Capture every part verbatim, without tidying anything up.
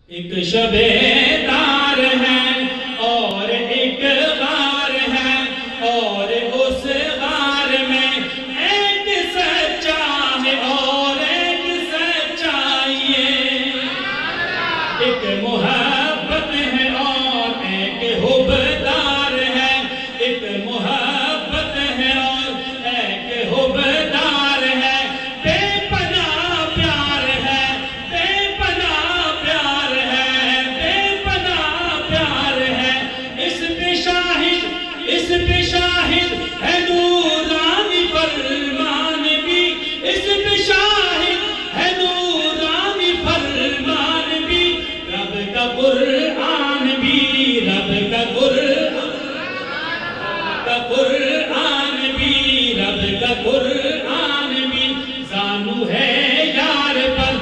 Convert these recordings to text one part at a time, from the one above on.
ایک شب دار ہے اور ایک غار ہے اور اس غار میں ایک سچا ہے اور ایک سچائی ہے، ایک محبت ہے اور ایک حبدار ہے، ایک محبت ہے اور ایک حبدار ہے، بے پناہ پیار ہے، بے پناہ پیار ہے، بے پناہ پیار ہے، اس پہ شاہد اس پہ شاہد ہے نورانی فرمان بھی، اس پہ شاہد ہے نورانی فرمان بھی، رب کا قرآن بھی، رب کا قرآن کا قرآن بھی، رب کا قرآن بھی، زانو ہے یار پر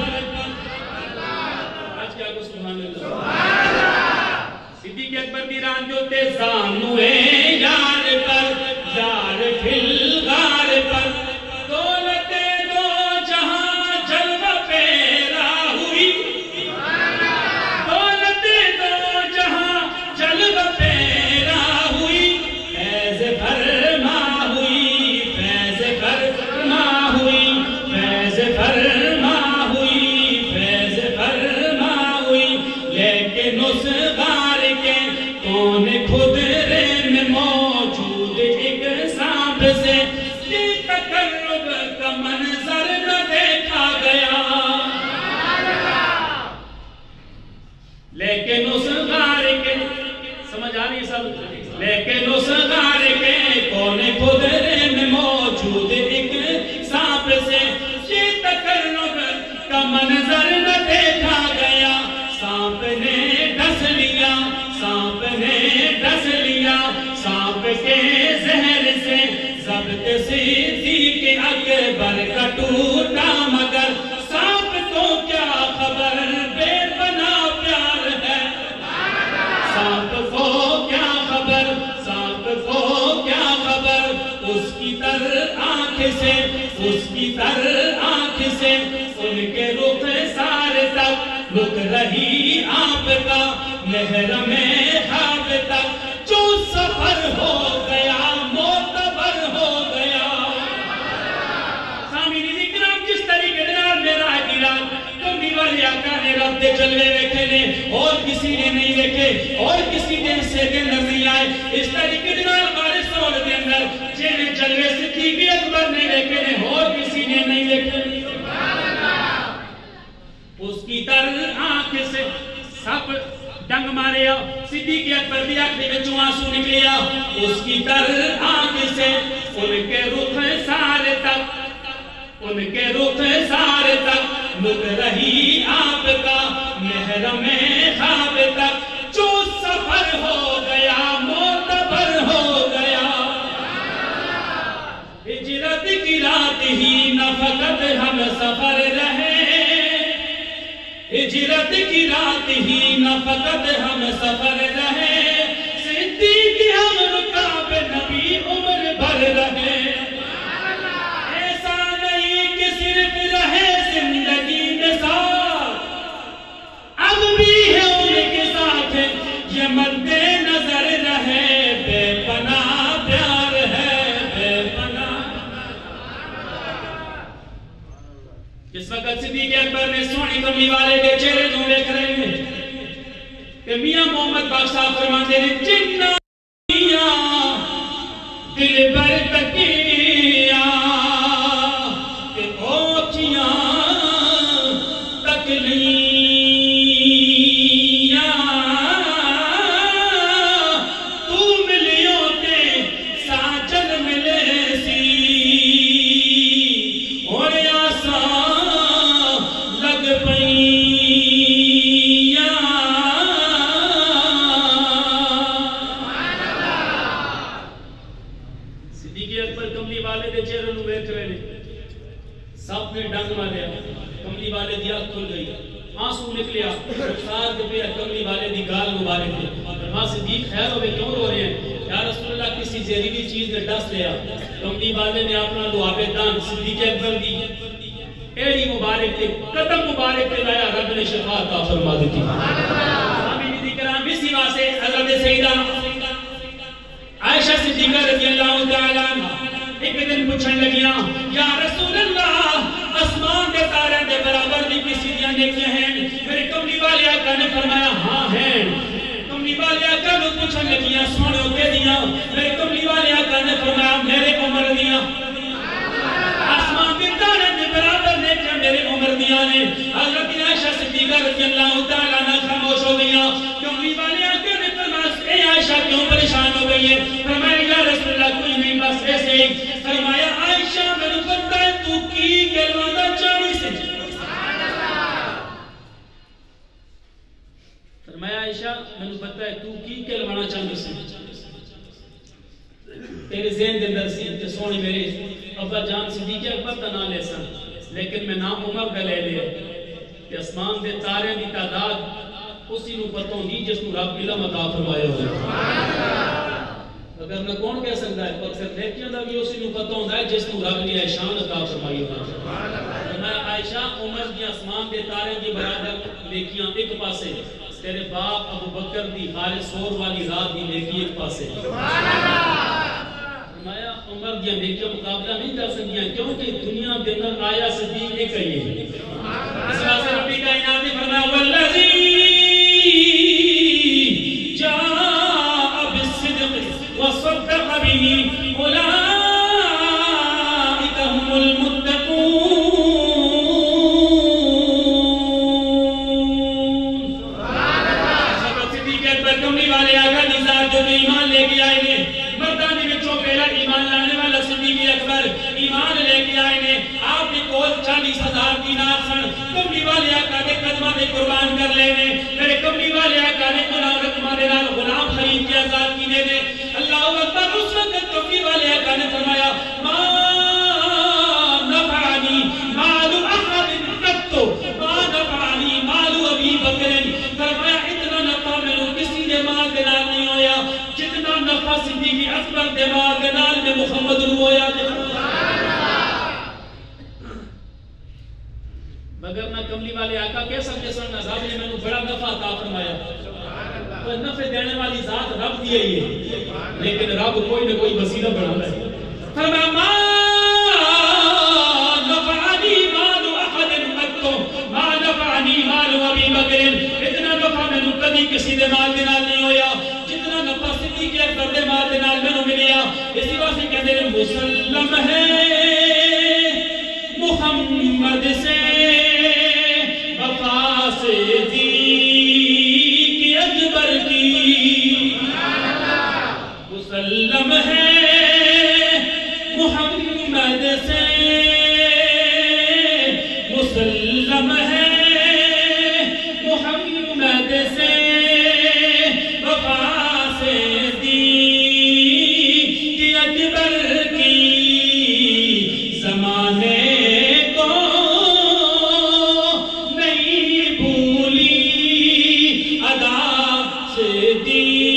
آج کیا کو سبحان اللہ صدیق اکبر دیران جو تے زانو ہے یار پر یار فی الغار پر، دولت دو جہاں جلوہ پیرا ہوئی، دولت دو جہاں جلوہ پیرا ہوئی، فیض فرما ہوئی، فیض فرما ہوئی، فیض فرما ہوئی، فیض فرما ہوئی، لیکن اس غار کے کون خدرے میں موجود ایک سانپ سے یہ تقرب کا منظر نہ دیکھا گیا، لیکن اس غار کے سمجھ آ رہی سب، لیکن اس غار کے کون خدرے میں موجود ایک سانپ سے یہ تقرب کا منظر نہ دیکھا گیا، سانپ نے ڈس لیا، سانپ نے ڈس لیا، سانپ کے زہر سے ضبط صدیق اکبر کا ٹوٹا، مگر سانپ کو کیا خبر بے پناہ پیار ہے، سانپ کو کیا خبر، سانپ کو کیا خبر، اس کی تر آنکھ سے اس کی تر آنکھ سے ان کے رخ سارے تک رک رہی آپ کا محرم خواب تک، جو سفر ہو گیا معتبر ہو گیا۔ سامعین اکرام جس طریقے دنال میرا ہے دیران کمبی والی آقا نے رب دے جلوے ویکھے نے اور کسی نے نہیں ویکھے اور کسی نے سے کے اندر نہیں آئے، اس طریقے دنال بارش سوڑ دے اندر جنہیں جلوے صدیق اکبر نے ویکھے نے اور کسی نے نہیں ویکھے، اس کی تر آنکھ سے سب ڈنگ ماریا، صدیق اکبر دی آنکھ میں جو آنسو نکلیا، اس کی تر آنکھ سے ان کے رخ سارے تک ان کے رخ سارے تک لک رہی آپ کا محرم خواب تک، جو سفر ہو گیا معتبر ہو گیا۔ ہجرت کی رات ہی نہ فقط ہم سفر رہے، ہجرت کی رات ہی نہ فقط ہم سفر رہے، صدیق ہم رکاب نبی عمر بھر رہے، ایسا نہیں کہ صرف رہے زندگی میں ساتھ، اب بھی ہے ان کے ساتھ یہ مد نظر رہے، بے پناہ پیار ہے، بے پناہ۔ جس وقت صدیق اکبر نے سونی کملی والے دے چہرے نوں دیکھ رہے ہیں کہ میاں محمد بادشاہ فرماتے ہیں جنہ میاں دل بر تکیا کہ اوچیاں تکلیاں تو ملیوں کے ساجن ملے سی اور آسان لگ پئیاں، صدیق اکبر کملی والے دے چہرے نوں ویکھ رہے نے، سب نے ڈنگ ماریا، کملی والے دی آنکھ کھل گئی، آنسو نکلیا، رخسار دے پہ کملی والے دی گال مبارک ہے، فرما صدیق خیر ہوئے کیوں رو رہے ہیں؟ یا رسول اللہ کسی زہریلی چیز نے ڈس لیا، کملی والے نے اپنا لعاب دان صدیق اکبر دی ایڑی مبارک تے قدم مبارک تے لایا رب نے شفا عطا فرما دیتی آمین دی کرام اسی واسطے حضرت سیدہ عائشہ صدیقہ رضی اللہ تعالیٰ ایک دن پوچھن لگیاں یا رسول اللہ آسمان دے تارے دے برابر بھی کسی دیاں نیکیاں ہیں میرے کملی والے آقا نے فرمایا ہاں ہیں کملی والے آقا نے پوچھن لگیاں سونے کے دیاں میرے کملی والے آقا نے فرمایا میرے عمر دیاں آسمان دے تارے دے برابر نیکیاں میرے عمر دیاں نے حضرت عائشہ صدیقہ رضی اللہ تعالیٰ عنہ خاموش ہو گئیاں کملی والے آقا نے فرمایا اے عائشہ کیوں پریشان ہو گئی ہے فرمایا یا رسول اللہ کوئی نہیں بس ایسے ہی فرمایا عائشہ میں نے پتہ ہے تو کی کلمہ چاہی سے فرمایا عائشہ میں نے پتہ ہے تو کی کلمہ چاہی سے تیرے ذہن دے اندر سی تے سونی میرے ابا جان صدیق اکبر کا نام لے سن لیکن میں نام عمر کا لے لیا کہ آسمان دے تارے دی تعداد اسی نو پتہ ہوندی جس نو رب علم عطا فرمایا ہو اگر میں کون کہہ سکتا ہے اکثر نیکیاں دا بھی اسی نو پتہ ہوندا ہے جس نو رب نے احسان عطا فرمائی ہو میں عائشہ عمر دی آسمان دے تارے دی برابر نیکیاں ایک پاسے تیرے باپ ابو بکر دی خالص سور والی رات دی نیکی ایک پاسے سبحان اللہ فرمایا عمر دی نیکیاں مقابلہ نہیں کر سکیاں کیونکہ دنیا کے اندر آیا صدیق ایک ہے اس واسطے ربی کائنات نے فرمایا والذی جاء بالصدق وصدق به اولئک هم المتقون والے آقا دی ذات جو ایمان لے کے آئے نے مردانی بچوں پہلا ایمان لانے والا صدیق اکبر ایمان لے کے آئے نے آپ نے کول چالیس ہزار دینار سن کملی والے آقا دے قدمہ دے قربان کر لے نے میرے کملی والے آقا نے غلام رقمہ دے نال غلام خرید کے آزاد کی دے دے اللہ اکبر اس وقت کملی والے آقا نے فرمایا ما نفعنی مال احد قط ما نفعنی مال ابی بکر فرمایا اتنا نفع میں کسی دے مال دے نال نہیں ہویا جتنا نفع صدیق اکبر دے مال دے نال میں محمد نو ہویا مگر نہ کملی والے آقا کہہ سکتے سن رب نے مینوں بڑا نفع عطا فرمایا تو نفع دینے والی ذات رب دی ہے لیکن رب کوئی نہ کوئی وسیلہ بنا لے فرمایا ما نفعنی مال احد قط ما نفعنی مال ابی بکر اتنا نفع مینوں کبھی کسی دے مال دے نال نہیں ہویا جتنا نفع صدیق اکبر دے مال دے نال مینوں ملیا اسی واسطے کہندے نے مسلم ہے محمد سے وفا صدیق اکبر کی مسلم ہے محمد سے مسلم ہے محمد سے وفا صدیق اکبر کی زمانے کو نہیں بھولی ادا صدیق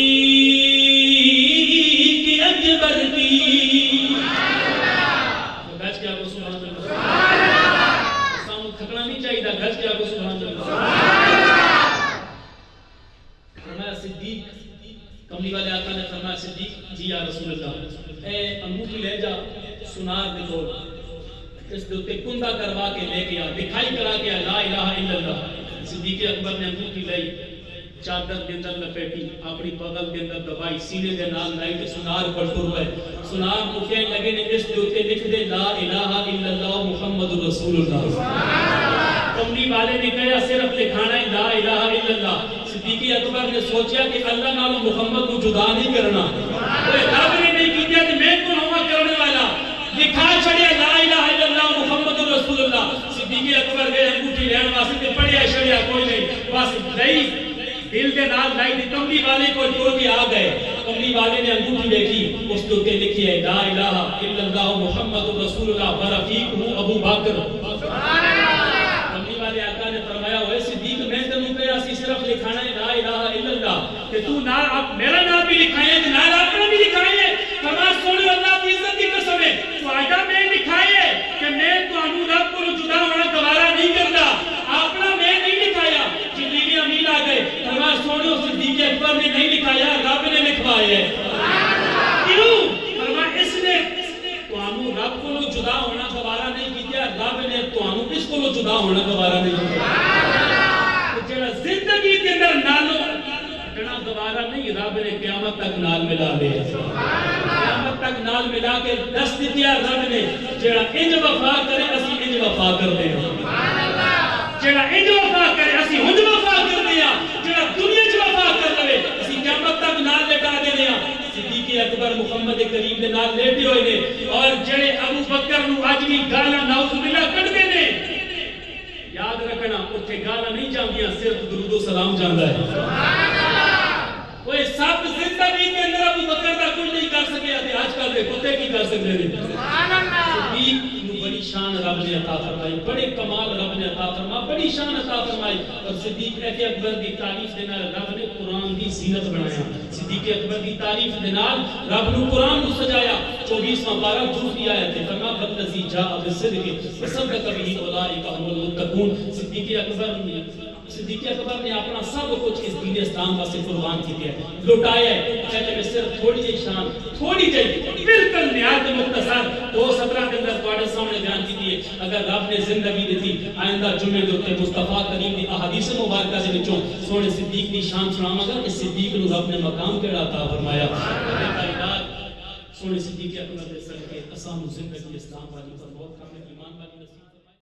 اکبر کی گھج کے آپ کو سبحان اللہ سامنے تھکنا نہیں چاہیے تھا گھج کے آپ کو سبحان اللہ فرمایا صدیق کملی والے آقا نے فرمایا صدیق جی یا رسول اللہ اے انگوٹھی لے جا سنار دے دو اس دوتے کندہ کروا کے لے گیا دکھائی کرا کے لا الہ الا اللہ صدیق اکبر نے انگوٹھی لئی چادر کے اندر لپیٹی اپنی بغل کے اندر دبائی سینے کے نال لائی تے سنار پڑھتے ہوئے سنار کو کہنے لگے نے اس دوتے لکھ دے لا الہ الا اللہ محمد رسول اللہ کملی والے نے کہا صرف لکھانا ہے لا الہ الا اللہ صدیق اکبر نے سوچیا کہ اللہ نال محمد کو جدا نہیں کرنا کوئی رب نے نہیں کیا کہ میں کون ہوا کرنے والا لکھا چھڑیا لا الہ الا اللہ محمد رسول اللہ صدیق اکبر گئے انگوٹھی لین واسطے پڑھیا چھڑیا کوئی نہیں بس لئی دل کے نال لائی دی کملی والے کو ٹور کے آ گئے کملی والے نے انگوٹھی دیکھی اس کے لکھی ہے لا الہ الا اللہ محمد رسول اللہ برفیقہ ابو بکر سبحان اللہ کملی والے آقا نے فرمایا اوے صدیق میں تینوں کہیا سی صرف لکھانا ہے لا الہ الا اللہ کہ تو نہ اب میرا نام بھی لکھائے تے نہ اپنا بھی لکھائے فرمایا سونے اللہ کی عزت کی قسم ہے تو آجا میں لکھائے کہ میں تانوں رب کو جدا ہونا کو جدا ہونا گوارا نہیں کیا، رب نے تانوں اس کو جدا ہونا گوارا نہیں کیا۔ جڑا زندگی کے اندر نالو جڑا گوارا نہیں، رب نے قیامت تک نال ملا دے، قیامت تک نال ملا کے دس دیا رب نے، جڑا انج وفا کرے اسی انج وفا کرتے ہیں، جڑا انج وفا کرے اسی انج وفا کرتے ہیں، جڑا دنیا چ وفا کر لے اسی قیامت تک نال لٹا دے ہیں۔ صدیق اکبر محمد کریم دے نال لیٹے ہوئے نے، اور جڑے ابو بکر نو اج بھی گالاں نعوذ باللہ کڈدے نے، یاد رکھنا اوتھے گالاں نہیں جاندیاں، صرف درود و سلام جاندا ہے۔ سبحان اللہ۔ کوئی سب زندگی کے اندر ابو بکر دا کچھ نہیں کر سکیا تے اج کل دے کتے کی کر سکدے نے۔ سبحان اللہ۔ صدیق نو بڑی شان رب نے عطا فرمائی، بڑے کمال رب نے عطا فرمایا، بڑی شان عطا فرمائی، اور صدیق اکبر دی تعریف دے نال رب نے قرآن دی زینت بنایا۔ صدیق اکبر دی تعریف دے نال رب نے قرآن کو سجایا۔ چوبیسواں پارہ دوسری آیت ہے، فرمایا والذی جاء بالصدق وصدق به اولئک هم المتقون۔ صدیق اکبر نے صدیق اکبر نے اپنا سب کچھ اس دین اسلام واسطے قربان کیا ہے، لٹایا ہے۔ چاہے میں صرف تھوڑی جی شان تھوڑی جی بالکل نہایت مختصر دو سترہ کے اندر تواڈے سامنے بیان کی ہے۔ اگر رب نے زندگی دیتی آئندہ جمعے دے اوپر مصطفیٰ کریم دی احادیث مبارکہ دے وچوں سونے صدیق دی شان سناواں گا کہ صدیق نو رب نے مقام کیڑا عطا فرمایا۔ سونے صدیق اکبر دے صدقے اساں زندگی اسلام والی پر بہت